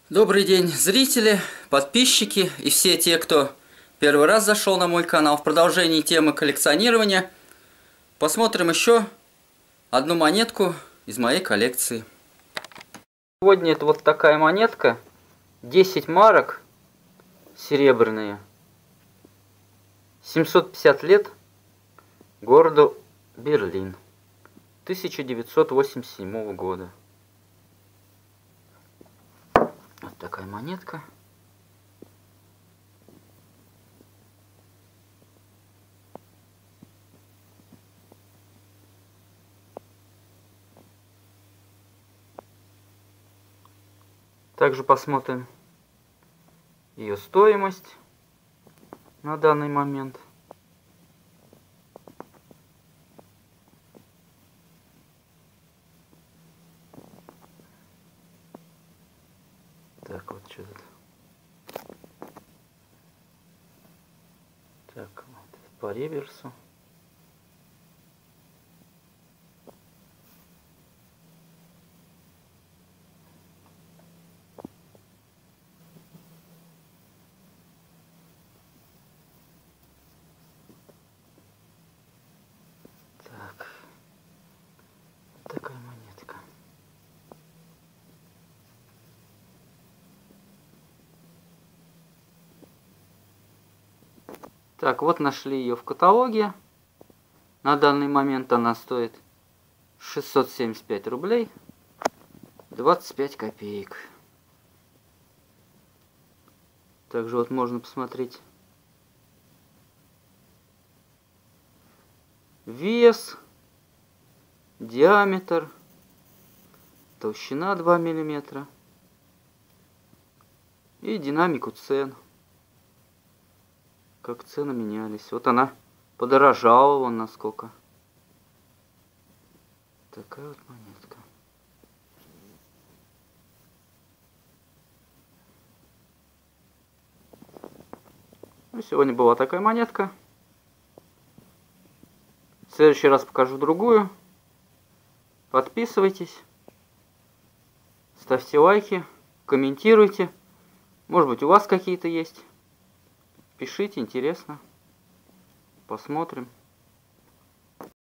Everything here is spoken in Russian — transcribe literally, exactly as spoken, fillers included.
Добрый день, зрители, подписчики и все те, кто первый раз зашел на мой канал. В продолжении темы коллекционирования посмотрим еще одну монетку из моей коллекции. Сегодня это вот такая монетка, десять марок серебряные, семьсот пятьдесят лет городу Берлин, тысяча девятьсот восемьдесят седьмого года. Вот такая монетка. Также посмотрим ее стоимость на данный момент. Так, вот что тут. Так, вот по реверсу. Так, такая монетка. Так, вот нашли ее в каталоге. На данный момент она стоит шестьсот семьдесят пять рублей двадцать пять копеек. Также вот можно посмотреть вес, диаметр, толщина два миллиметра и динамику цен. Как цены менялись. Вот она подорожала вон насколько. Такая вот монетка. Ну, сегодня была такая монетка. В следующий раз покажу другую. Подписывайтесь. Ставьте лайки. Комментируйте. Может быть, у вас какие-то есть. Пишите, интересно. Посмотрим.